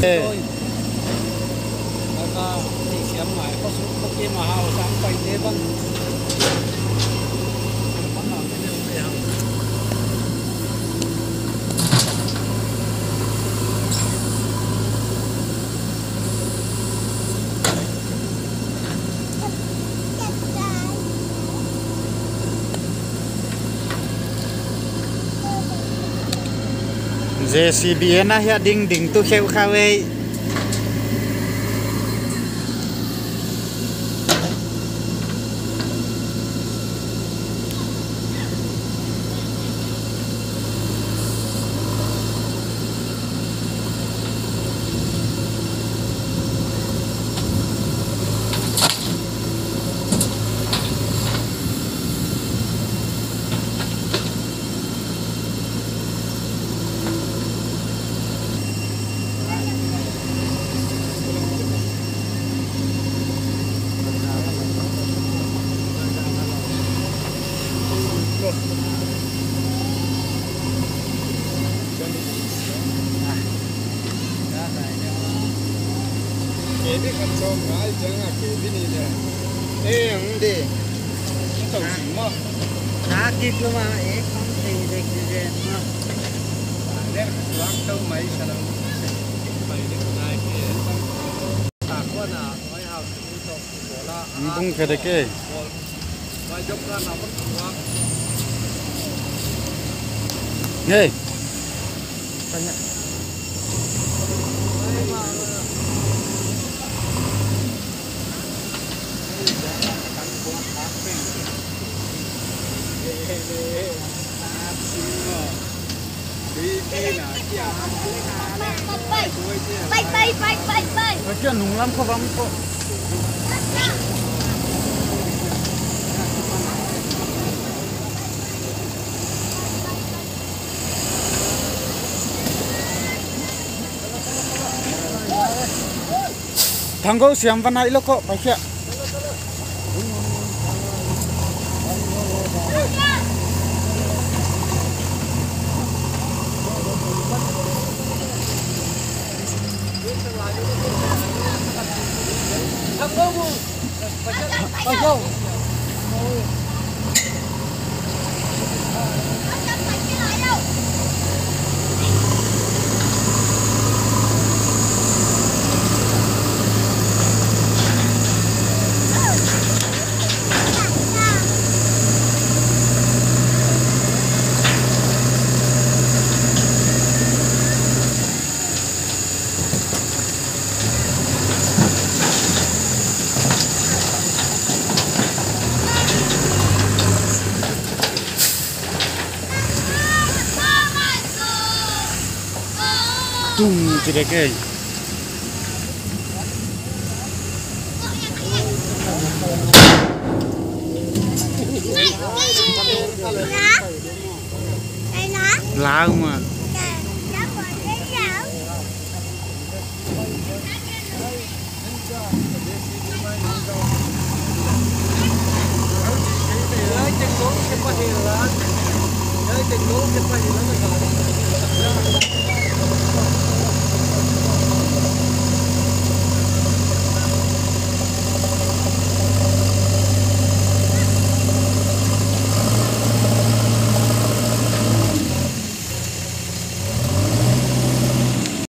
tôi và thì xem lại có số có kia mà hào sáng quay thế vâng JCB na hiya ding ding tu kheu khawe Kể biết con trâu cái chẳng là kể biết gì nè. Ê không đi. Tổng gì mà. đã kịp luôn mà ế không thì được gì mà Nè loáng trâu mấy sao đâu. Mày đi con ai kia. Tạc quá nào nói hào thì trâu bỏ la. Bung cái đấy kê. Mày dốc ra nào vẫn loáng. Nghe. Cái nung lắm không vắng không. Thằng cô xem văn này lúc có phải chưa? Tung chỉ để cái lá mà Hãy subscribe cho kênh Ghiền Mì Gõ để không bỏ lỡ những video hấp dẫn.